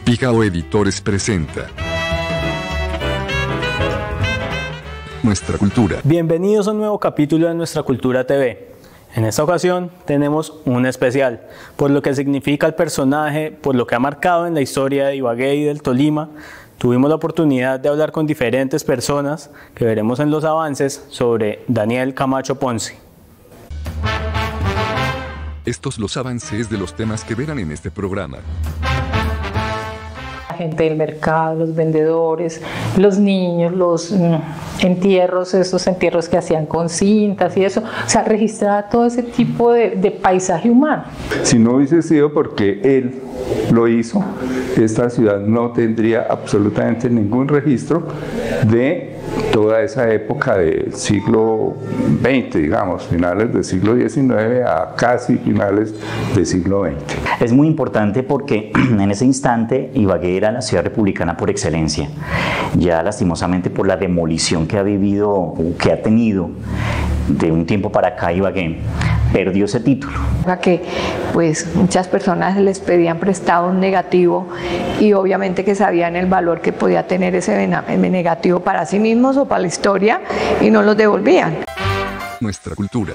Pigao Editores presenta Nuestra Cultura. Bienvenidos a un nuevo capítulo de Nuestra Cultura TV. En esta ocasión tenemos un especial, por lo que significa el personaje, por lo que ha marcado en la historia de Ibagué y del Tolima. Tuvimos la oportunidad de hablar con diferentes personas que veremos en los avances sobre Daniel Camacho Ponce. Estos los avances de los temas que verán en este programa. La gente del mercado, los vendedores, los niños, los entierros, esos entierros que hacían con cintas y eso, o sea, registraba todo ese tipo de paisaje humano. Si no hubiese sido porque él lo hizo, esta ciudad no tendría absolutamente ningún registro de toda esa época del siglo XX, digamos, finales del siglo XIX a casi finales del siglo XX. Es muy importante porque en ese instante Ibagué era la ciudad republicana por excelencia. Ya lastimosamente por la demolición que ha vivido o que ha tenido de un tiempo para acá Ibagué, perdió ese título. Que pues muchas personas les pedían prestado un negativo y obviamente que sabían el valor que podía tener ese negativo para sí mismos o para la historia y no los devolvían. Nuestra Cultura.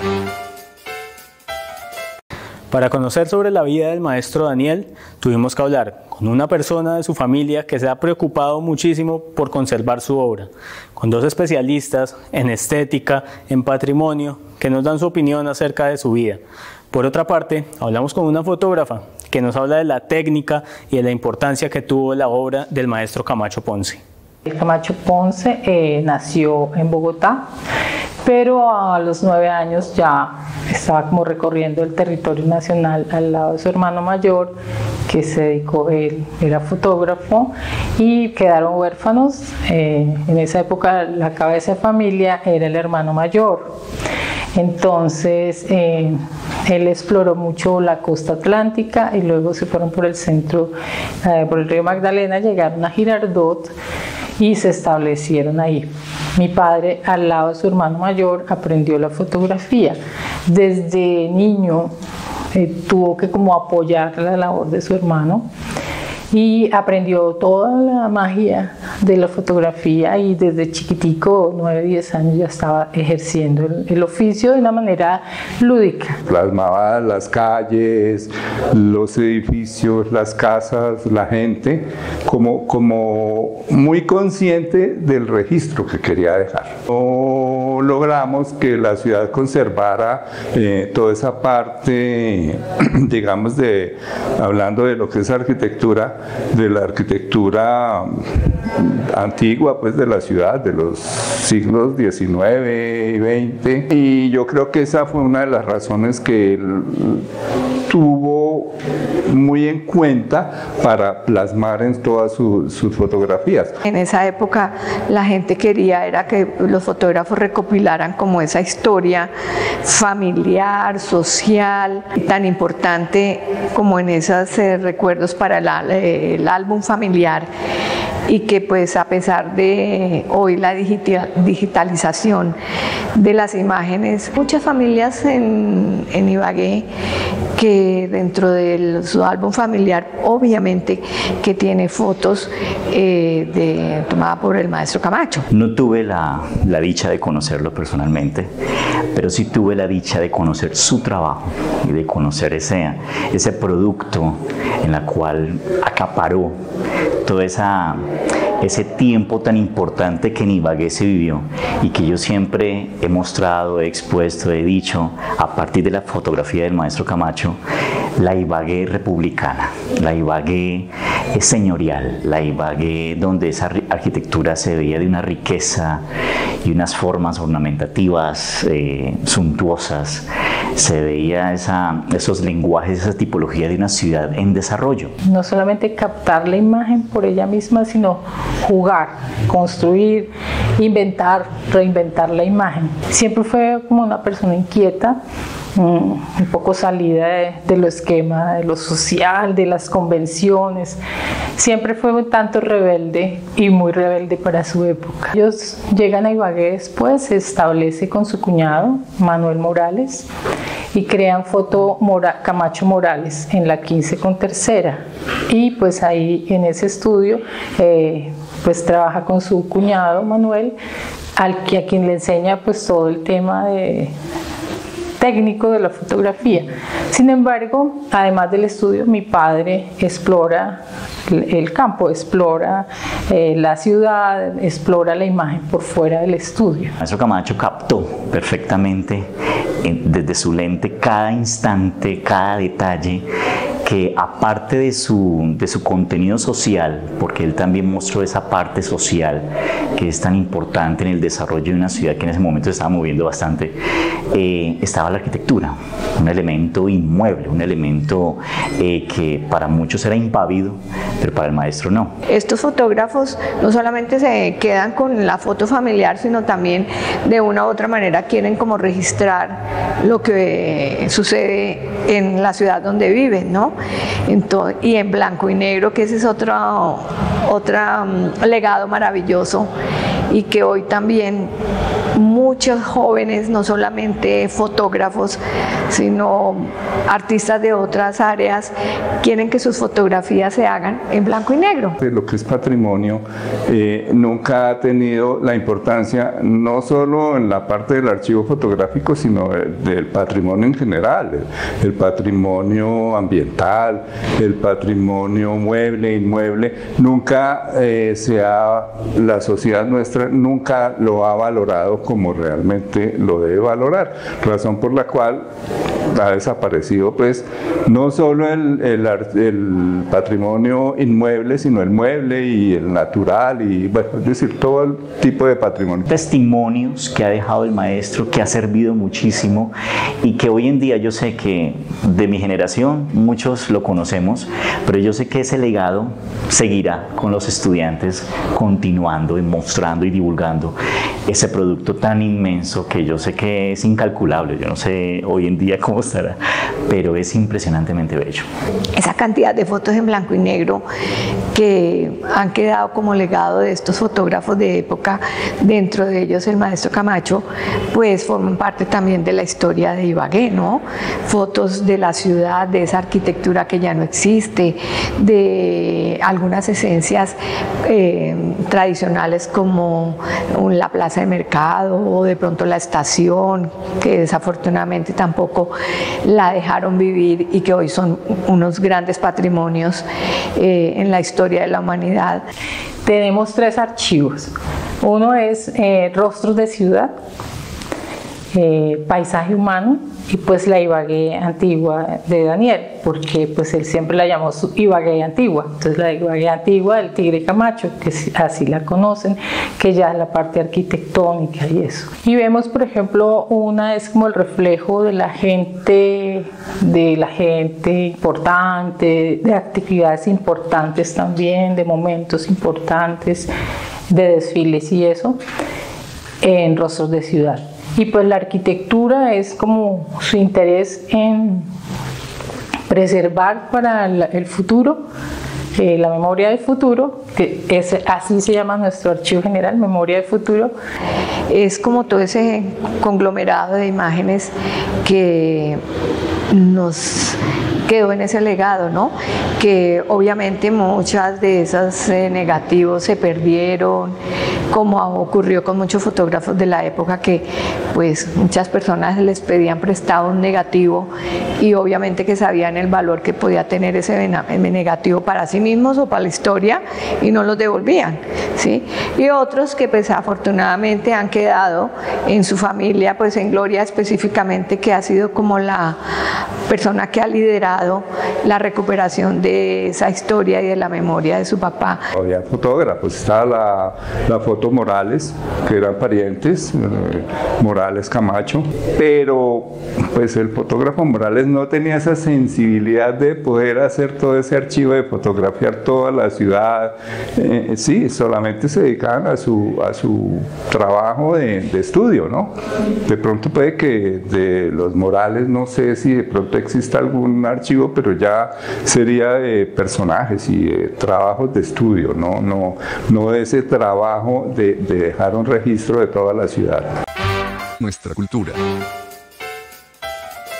Para conocer sobre la vida del maestro Daniel, tuvimos que hablar con una persona de su familia que se ha preocupado muchísimo por conservar su obra, con dos especialistas en estética, en patrimonio, que nos dan su opinión acerca de su vida. Por otra parte, hablamos con una fotógrafa que nos habla de la técnica y de la importancia que tuvo la obra del maestro Camacho Ponce. Camacho Ponce nació en Bogotá, pero a los 9 años ya estaba como recorriendo el territorio nacional al lado de su hermano mayor, que se dedicó, él era fotógrafo, y quedaron huérfanos. En esa época la cabeza de familia era el hermano mayor. Entonces él exploró mucho la costa atlántica y luego se fueron por el centro, por el río Magdalena, llegaron a Girardot y se establecieron ahí. Mi padre, al lado de su hermano mayor, aprendió la fotografía. Desde niño tuvo que como apoyar la labor de su hermano y aprendió toda la magia de la fotografía y desde chiquitico, 9, 10 años, ya estaba ejerciendo el oficio de una manera lúdica. Plasmaba las calles, los edificios, las casas, la gente, como muy consciente del registro que quería dejar. No logramos que la ciudad conservara toda esa parte, digamos, hablando de lo que es arquitectura, de la arquitectura antigua, pues, de la ciudad, de los siglos XIX y XX, y yo creo que esa fue una de las razones que él tuvo muy en cuenta para plasmar en todas sus fotografías. En esa época la gente quería era que los fotógrafos recopilaran como esa historia familiar, social, tan importante como en esos recuerdos para el álbum familiar, y que pues a pesar de hoy la digitalización de las imágenes, muchas familias en Ibagué que dentro de su álbum familiar obviamente que tiene fotos tomadas por el maestro Camacho. No tuve la dicha de conocerlo personalmente, pero sí tuve la dicha de conocer su trabajo y de conocer ese producto en la cual acaparó todo ese tiempo tan importante que en Ibagué se vivió y que yo siempre he mostrado, he expuesto, he dicho, a partir de la fotografía del maestro Camacho, la Ibagué republicana, la Ibagué señorial, la Ibagué donde esa arquitectura se veía de una riqueza y unas formas ornamentativas suntuosas, se veía esos lenguajes, esa tipología de una ciudad en desarrollo. No solamente captar la imagen por ella misma, sino jugar, construir, inventar, reinventar la imagen. Siempre fue como una persona inquieta, un poco salida de lo esquema, de lo social, de las convenciones. Siempre fue un tanto rebelde y muy rebelde para su época. Ellos llegan a Ibagué después, se establece con su cuñado, Manuel Morales, y crean Camacho Morales en la 15 con tercera, y pues ahí en ese estudio pues trabaja con su cuñado Manuel, a quien le enseña pues todo el tema técnico de la fotografía. Sin embargo, además del estudio, mi padre explora el campo, explora la ciudad, explora la imagen por fuera del estudio. Maestro Camacho captó perfectamente desde su lente cada instante, cada detalle, que aparte de su contenido social, porque él también mostró esa parte social que es tan importante en el desarrollo de una ciudad que en ese momento se estaba moviendo bastante, estaba la arquitectura, un elemento inmueble, un elemento que para muchos era impávido, pero para el maestro no. Estos fotógrafos no solamente se quedan con la foto familiar, sino también de una u otra manera quieren como registrar lo que sucede en la ciudad donde viven, ¿no? Entonces, y en blanco y negro, que ese es otro legado maravilloso, y que hoy también muchos jóvenes, no solamente fotógrafos, sino artistas de otras áreas, quieren que sus fotografías se hagan en blanco y negro. Lo que es patrimonio nunca ha tenido la importancia, no solo en la parte del archivo fotográfico, sino del patrimonio en general, el patrimonio ambiental, el patrimonio mueble, inmueble. Nunca la sociedad nuestra nunca lo ha valorado como realmente lo debe valorar, razón por la cual ha desaparecido pues no solo el patrimonio inmueble, sino el mueble y el natural, y bueno, es decir, todo el tipo de patrimonio. Testimonios que ha dejado el maestro, que ha servido muchísimo, y que hoy en día yo sé que de mi generación muchos lo conocemos, pero yo sé que ese legado seguirá con los estudiantes, continuando y mostrando y divulgando ese producto tan inmenso que yo sé que es incalculable. Yo no sé hoy en día cómo estará, pero es impresionantemente bello. Esa cantidad de fotos en blanco y negro que han quedado como legado de estos fotógrafos de época, dentro de ellos el maestro Camacho, pues forman parte también de la historia de Ibagué, ¿no? Fotos de la ciudad, de esa arquitectura que ya no existe, de algunas esencias tradicionales como la plaza de mercado o de pronto la estación, que desafortunadamente tampoco la dejaron vivir y que hoy son unos grandes patrimonios en la historia de la humanidad. Tenemos 3 archivos. Uno es Rostros de Ciudad, Paisaje Humano, y pues la Ibagué Antigua de Daniel, porque pues él siempre la llamó Ibagué Antigua. Entonces la Ibagué Antigua del Tigre Camacho, que así la conocen, que ya es la parte arquitectónica y eso. Y vemos, por ejemplo, una es como el reflejo de la gente importante, de actividades importantes también, de momentos importantes, de desfiles y eso, en Rostros de Ciudad. Y pues la arquitectura es como su interés en preservar para el futuro, la memoria del futuro, que así se llama nuestro archivo general, Memoria del Futuro. Es como todo ese conglomerado de imágenes que nos quedó en ese legado, ¿no? Que obviamente muchas de esas negativos se perdieron, como ocurrió con muchos fotógrafos de la época, que pues muchas personas les pedían prestado un negativo y obviamente que sabían el valor que podía tener ese negativo para sí mismos o para la historia y no los devolvían, ¿sí? Y otros que pues afortunadamente han quedado en su familia, pues en Gloria específicamente, que ha sido como la persona que ha liderado la recuperación de esa historia y de la memoria de su papá. Había fotógrafos, estaba la foto Morales, que eran parientes, Morales Camacho, pero pues el fotógrafo Morales no tenía esa sensibilidad de poder hacer todo ese archivo, de fotografiar toda la ciudad. Sí, solamente se dedicaban a su trabajo de estudio, ¿no? De pronto puede que de los Morales, no sé si de pronto exista algún archivo, pero ya sería de personajes y de trabajos de estudio, no de ese trabajo de dejar un registro de toda la ciudad. Nuestra cultura.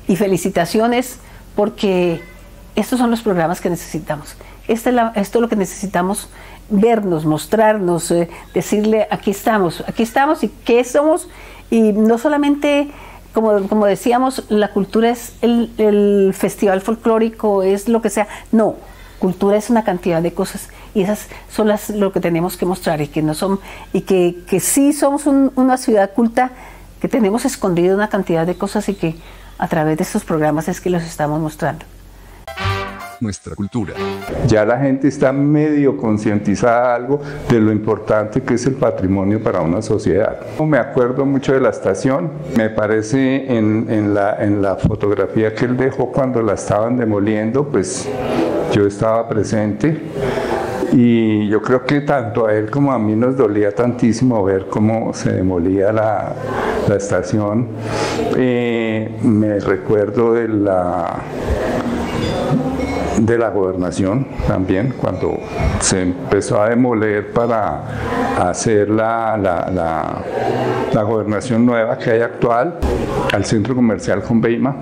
Y felicitaciones porque estos son los programas que necesitamos. Esto es lo que necesitamos, vernos, mostrarnos, decirle aquí estamos y qué somos. Y no solamente, como decíamos, la cultura es el festival folclórico, es lo que sea. No, cultura es una cantidad de cosas y esas son lo que tenemos que mostrar y que no son, y que sí somos una ciudad culta, que tenemos escondido una cantidad de cosas y que a través de estos programas es que los estamos mostrando. Nuestra cultura. Ya la gente está medio concientizada algo de lo importante que es el patrimonio para una sociedad. Me acuerdo mucho de la estación, me parece en la fotografía que él dejó cuando la estaban demoliendo, pues yo estaba presente. Y yo creo que tanto a él como a mí nos dolía tantísimo ver cómo se demolía la estación. Me recuerdo de la gobernación también, cuando se empezó a demoler para hacer la gobernación nueva que hay actual, al centro comercial Conveima.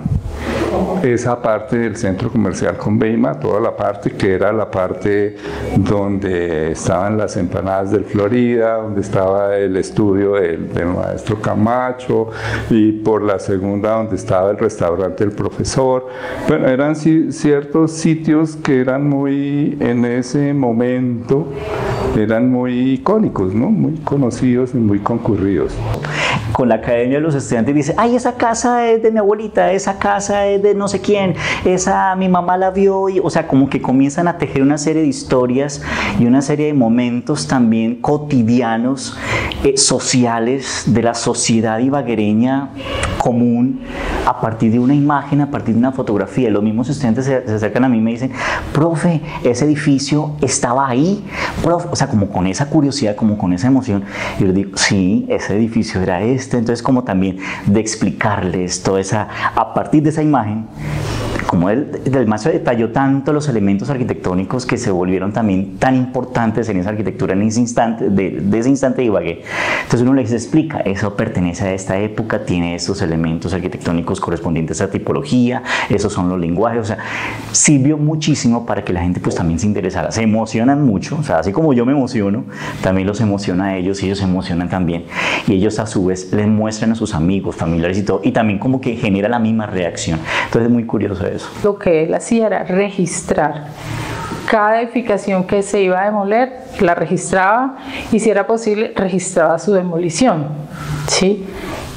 Esa parte del centro comercial Conveima, toda la parte que era la parte donde estaban las empanadas del Florida, donde estaba el estudio del maestro Camacho, y por la segunda donde estaba el restaurante del profesor. Bueno, eran ciertos sitios que eran muy, en ese momento, eran muy icónicos, ¿no? Muy conocidos y muy concurridos. Con la academia de los estudiantes dice, ay, esa casa es de mi abuelita, esa casa es de no sé quién, esa mi mamá la vio, y, o sea, como que comienzan a tejer una serie de historias y una serie de momentos también cotidianos, sociales, de la sociedad ibaguereña común, a partir de una imagen, a partir de una fotografía. Los mismos estudiantes se acercan a mí y me dicen, profe, ese edificio estaba ahí, profe, o sea, como con esa curiosidad, como con esa emoción. Y yo les digo, sí, ese edificio era entonces como también de explicarles toda esa, a partir de esa imagen, como el maestro detalló tanto los elementos arquitectónicos que se volvieron también tan importantes en esa arquitectura, en ese instante, de ese instante de Ibagué. Entonces uno les explica, eso pertenece a esta época, tiene estos elementos arquitectónicos correspondientes a tipología, esos son los lenguajes, o sea, sirvió muchísimo para que la gente pues también se interesara. Se emocionan mucho, o sea, así como yo me emociono, también los emociona a ellos y ellos se emocionan también. Y ellos a su vez les muestran a sus amigos, familiares y todo, y también como que genera la misma reacción. Entonces es muy curioso eso. Lo que él hacía era registrar cada edificación que se iba a demoler, la registraba y si era posible registraba su demolición, ¿sí?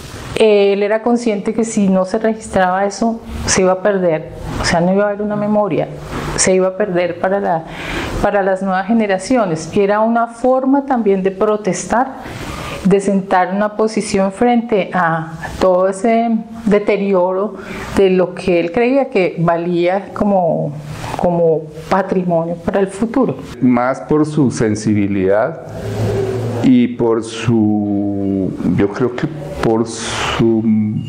Él era consciente que si no se registraba eso se iba a perder, o sea, no iba a haber una memoria, se iba a perder para las nuevas generaciones. Y era una forma también de protestar, de sentar una posición frente a todo ese deterioro de lo que él creía que valía como patrimonio para el futuro. Más por su sensibilidad y por su, yo creo que por su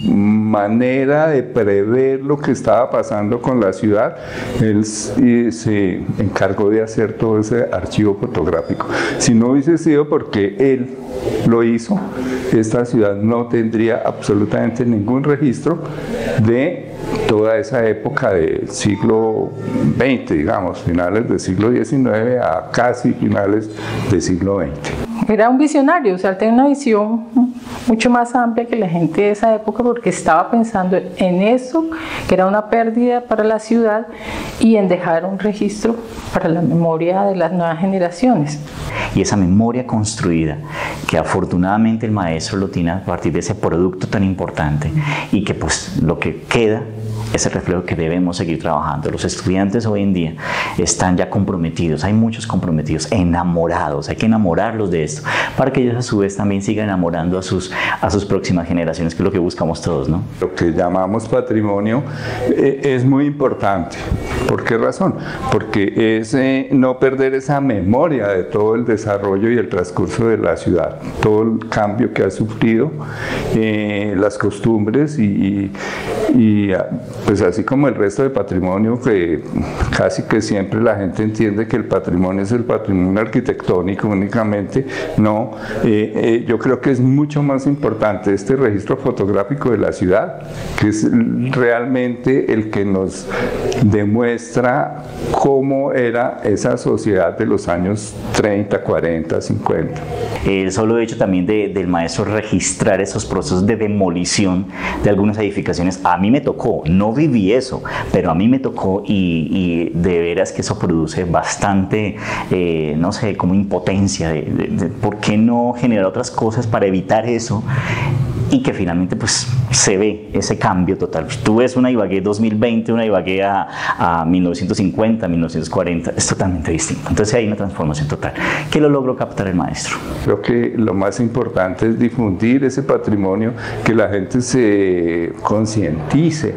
manera de prever lo que estaba pasando con la ciudad, él se encargó de hacer todo ese archivo fotográfico. Si no hubiese sido porque él lo hizo, esta ciudad no tendría absolutamente ningún registro de toda esa época del siglo XX, digamos, finales del siglo XIX a casi finales del siglo XX. Era un visionario, o sea, él tenía una visión mucho más amplia que la gente de esa época porque estaba pensando en eso, que era una pérdida para la ciudad, y en dejar un registro para la memoria de las nuevas generaciones. Y esa memoria construida, que afortunadamente el maestro lo tiene a partir de ese producto tan importante, y que pues lo que queda es el reflejo que debemos seguir trabajando. Los estudiantes hoy en día están ya comprometidos, hay muchos comprometidos, enamorados, hay que enamorarlos de esto, para que ellos a su vez también sigan enamorando a sus próximas generaciones, que es lo que buscamos todos, ¿no? Lo que llamamos patrimonio es muy importante, ¿Por qué razón? Porque es no perder esa memoria de todo el desarrollo y el transcurso de la ciudad, todo el cambio que ha sufrido, las costumbres y pues así como el resto de patrimonio, que casi que siempre la gente entiende que el patrimonio es el patrimonio arquitectónico únicamente, no, yo creo que es mucho más importante este registro fotográfico de la ciudad, que es realmente el que nos demuestra cómo era esa sociedad de los años 30, 40, 50. El solo hecho también del maestro registrar esos procesos de demolición de algunas edificaciones, a mí me tocó, no viví eso, pero a mí me tocó y de veras que eso produce bastante, no sé, como impotencia de por qué no generar otras cosas para evitar eso, y que finalmente pues se ve ese cambio total. Tú ves una Ibagué 2020, una Ibagué a 1950, 1940, es totalmente distinto. Entonces hay una transformación total. ¿Qué lo logró captar el maestro? Creo que lo más importante es difundir ese patrimonio, que la gente se concientice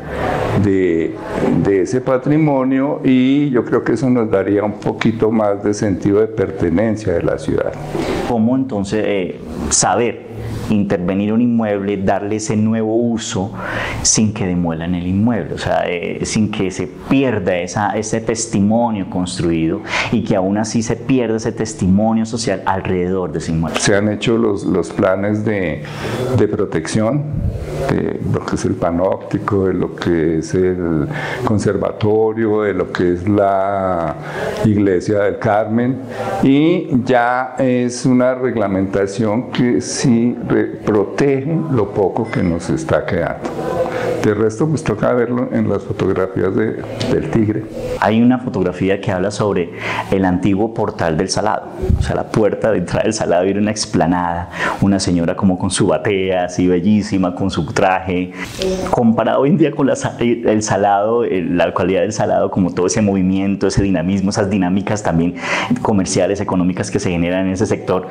de ese patrimonio, y yo creo que eso nos daría un poquito más de sentido de pertenencia de la ciudad. ¿Cómo entonces saber intervenir un inmueble, darle ese nuevo uso sin que demuelan el inmueble, o sea, sin que se pierda ese testimonio construido y que aún así se pierda ese testimonio social alrededor de ese inmueble? Se han hecho los planes de protección, de lo que es el panóptico, de lo que es el conservatorio, de lo que es la iglesia del Carmen, y ya es una reglamentación que sí protege lo poco que nos está quedando. De resto, pues toca verlo en las fotografías del Tigre. Hay una fotografía que habla sobre el antiguo portal del Salado, o sea, la puerta de entrada del Salado, era una explanada, una señora como con su batea, así bellísima, con su traje, comparado hoy en día con el Salado, la cualidad del Salado, como todo ese movimiento, ese dinamismo, esas dinámicas también comerciales, económicas que se generan en ese sector.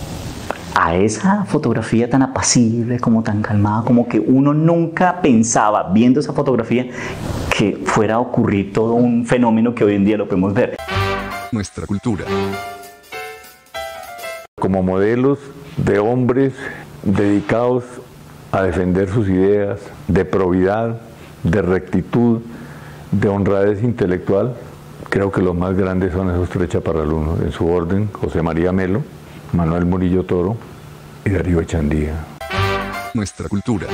A esa fotografía tan apacible, como tan calmada, como que uno nunca pensaba, viendo esa fotografía, que fuera a ocurrir todo un fenómeno que hoy en día lo podemos ver. Nuestra cultura. Como modelos de hombres dedicados a defender sus ideas, de probidad, de rectitud, de honradez intelectual, creo que los más grandes son esos tres chaparralunos, en su orden: José María Melo, Manuel Murillo Toro y Darío Echandía. Nuestra cultura.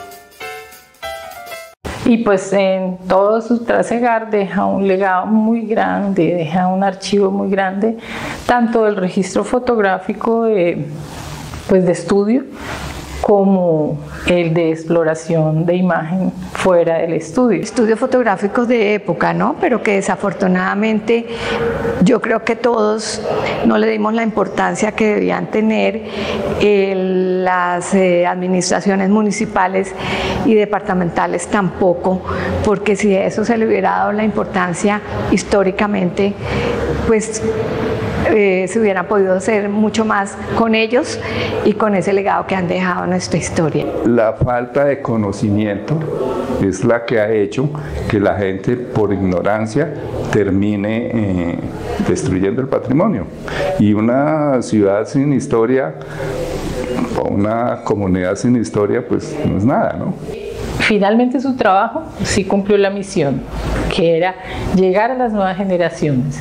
Y pues en todo su trasegar deja un legado muy grande, deja un archivo muy grande, tanto del registro fotográfico de estudio, como el de exploración de imagen fuera del estudio. Estudios fotográficos de época, ¿no? Pero que desafortunadamente yo creo que todos no le dimos la importancia que debían tener las administraciones municipales y departamentales tampoco, porque si a eso se le hubiera dado la importancia históricamente, pues se hubiera podido hacer mucho más con ellos y con ese legado que han dejado en nuestra historia. La falta de conocimiento es la que ha hecho que la gente, por ignorancia, termine destruyendo el patrimonio. Y una ciudad sin historia, o una comunidad sin historia, pues no es nada, ¿no? Finalmente su trabajo sí cumplió la misión, que era llegar a las nuevas generaciones,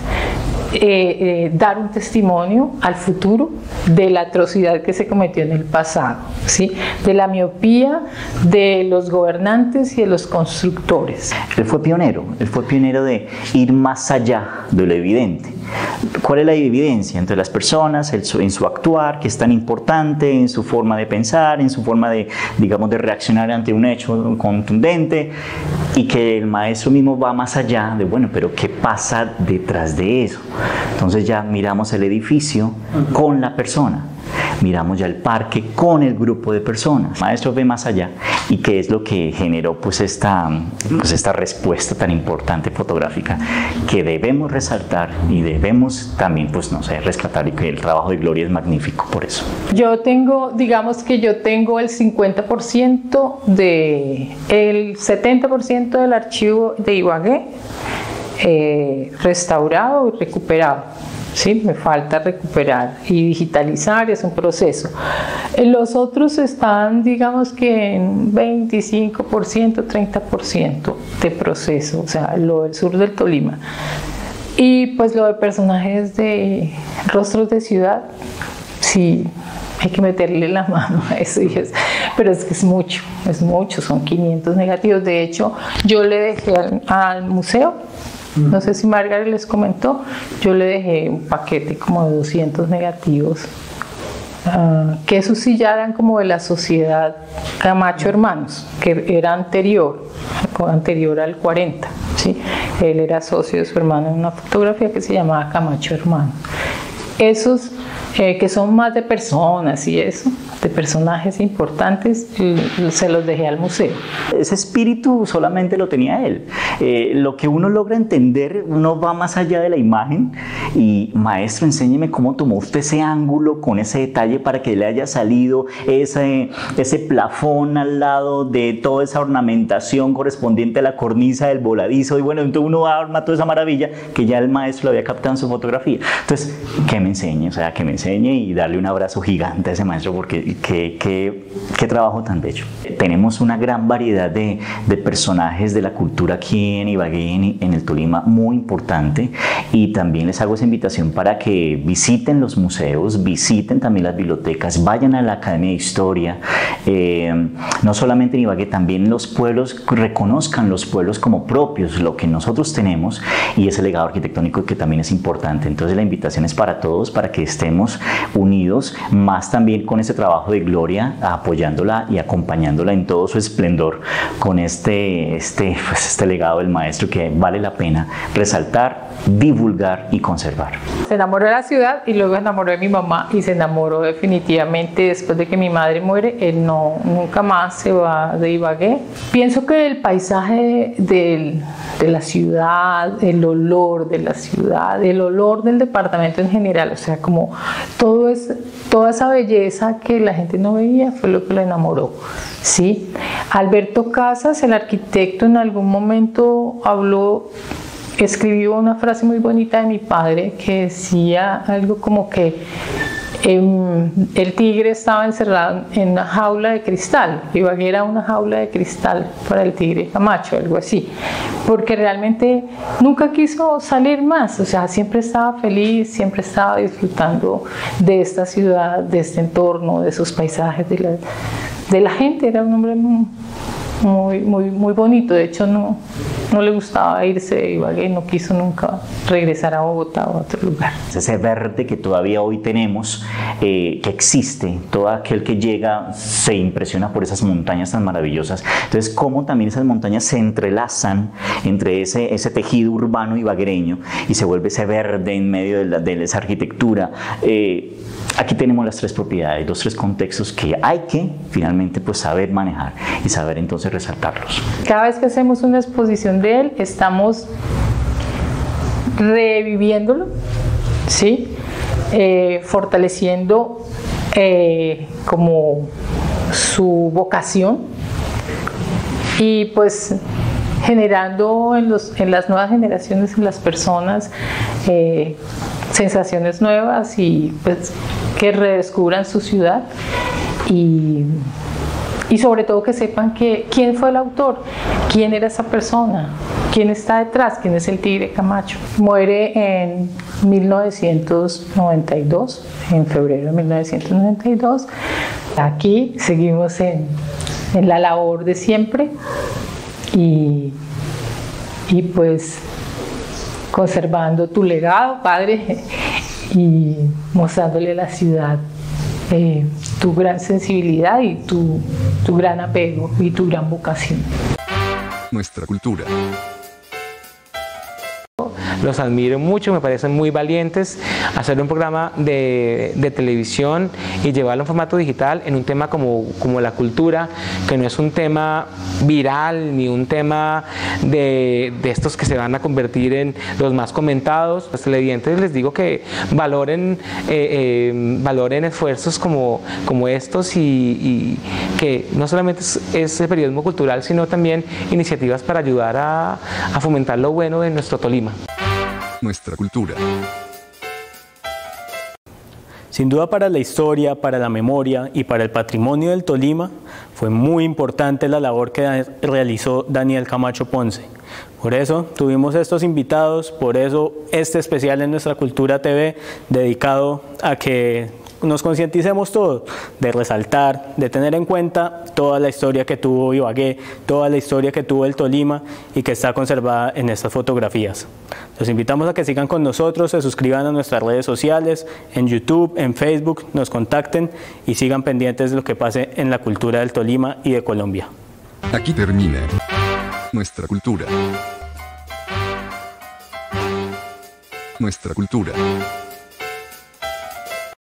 dar un testimonio al futuro de la atrocidad que se cometió en el pasado, ¿sí? De la miopía de los gobernantes y de los constructores. Él fue pionero de ir más allá de lo evidente. ¿Cuál es la evidencia entre las personas, en su actuar, que es tan importante, en su forma de pensar, en su forma de, digamos, de reaccionar ante un hecho contundente, y que el maestro mismo va más allá de, bueno, pero ¿qué pasa detrás de eso? Entonces ya miramos el edificio con la persona, miramos ya el parque con el grupo de personas. El maestro ve más allá, y qué es lo que generó pues esta respuesta tan importante fotográfica que debemos resaltar y debemos también, pues no sé, rescatar, y que el trabajo de Gloria es magnífico por eso. Yo tengo, digamos que yo tengo el 50% el 70% del archivo de Ibagué, restaurado y recuperado. Sí, me falta recuperar y digitalizar, es un proceso. Los otros están, digamos que en 25%, 30% de proceso, o sea, lo del sur del Tolima. Y pues lo de personajes de rostros de ciudad, sí, hay que meterle la mano a eso, pero es que es mucho, son 500 negativos. De hecho, yo le dejé al museo, no sé si Margaret les comentó, yo le dejé un paquete como de 200 negativos, que esos sí ya eran como de la sociedad Camacho Hermanos, que era anterior al 40, ¿sí? Él era socio de su hermano en una fotografía que se llamaba Camacho Hermanos. Esos que son más de personas y eso, de personajes importantes, se los dejé al museo. Ese espíritu solamente lo tenía él. Lo que uno logra entender, uno va más allá de la imagen y maestro, enséñeme cómo tomó usted ese ángulo con ese detalle para que le haya salido ese plafón al lado de toda esa ornamentación correspondiente a la cornisa del voladizo, y bueno, entonces uno arma toda esa maravilla que ya el maestro lo había captado en su fotografía. Entonces, que me enseñe, o sea, que me enseñe y darle un abrazo gigante a ese maestro, porque qué trabajo tan bello. Tenemos una gran variedad de personajes de la cultura aquí en Ibagué, en el Tolima, muy importante, y también les hago esa invitación para que visiten los museos, visiten también las bibliotecas, vayan a la Academia de Historia, no solamente en Ibagué, también los pueblos, reconozcan los pueblos como propios, lo que nosotros tenemos y ese legado arquitectónico que también es importante. Entonces la invitación es para todos, para que estemos unidos, más también con ese trabajo de Gloria, apoyándola y acompañándola en todo su esplendor con este legado del maestro que vale la pena resaltar, divulgar y conservar. Se enamoró de la ciudad y luego se enamoró de mi mamá, y se enamoró definitivamente después de que mi madre muere. Él nunca más se va de Ibagué. Pienso que el paisaje de la ciudad, el olor de la ciudad, el olor del departamento en general, o sea, como toda esa belleza que la gente no veía, fue lo que lo enamoró, ¿sí? Alberto Casas, el arquitecto, en algún momento escribió una frase muy bonita de mi padre que decía algo como que el tigre estaba encerrado en una jaula de cristal. Ibagué era una jaula de cristal para el tigre Camacho, algo así, porque realmente nunca quiso salir más, o sea, siempre estaba feliz, siempre estaba disfrutando de esta ciudad, de este entorno, de esos paisajes, de la gente. Era un hombre muy bonito. De hecho, no le gustaba irse de Ibagué, no quiso nunca regresar a Bogotá o a otro lugar. Ese verde que todavía hoy tenemos, que existe, todo aquel que llega se impresiona por esas montañas tan maravillosas. Entonces, cómo también esas montañas se entrelazan entre ese tejido urbano ibaguereño y se vuelve ese verde en medio de esa arquitectura. Aquí tenemos las tres propiedades, los tres contextos que hay que finalmente pues saber manejar y saber entonces resaltarlos. Cada vez que hacemos una exposición de él, estamos reviviéndolo, ¿sí? Fortaleciendo como su vocación y pues generando en las nuevas generaciones, en las personas, sensaciones nuevas y pues que redescubran su ciudad y sobre todo que sepan quién fue el autor, quién era esa persona, quién está detrás, quién es el tigre Camacho. Muere en 1992, en febrero de 1992. Aquí seguimos en la labor de siempre y pues conservando tu legado, padre, y mostrándole a la ciudad tu gran sensibilidad y tu gran apego y tu gran vocación. Nuestra cultura. los admiro mucho, me parecen muy valientes. Hacer un programa de televisión y llevarlo en formato digital en un tema como la cultura, que no es un tema viral ni un tema de estos que se van a convertir en los más comentados. Los televidentes les digo que valoren esfuerzos como estos y que no solamente es el periodismo cultural, sino también iniciativas para ayudar a fomentar lo bueno de nuestro Tolima. Nuestra cultura. Sin duda, para la historia, para la memoria y para el patrimonio del Tolima fue muy importante la labor que realizó Daniel Camacho Ponce. Por eso tuvimos estos invitados, por eso este especial en Nuestra Cultura TV dedicado a que nos concienticemos todos de resaltar, de tener en cuenta toda la historia que tuvo Ibagué, toda la historia que tuvo el Tolima y que está conservada en estas fotografías. Los invitamos a que sigan con nosotros, se suscriban a nuestras redes sociales, en YouTube, en Facebook, nos contacten y sigan pendientes de lo que pase en la cultura del Tolima y de Colombia. Aquí termina Nuestra Cultura. Nuestra Cultura.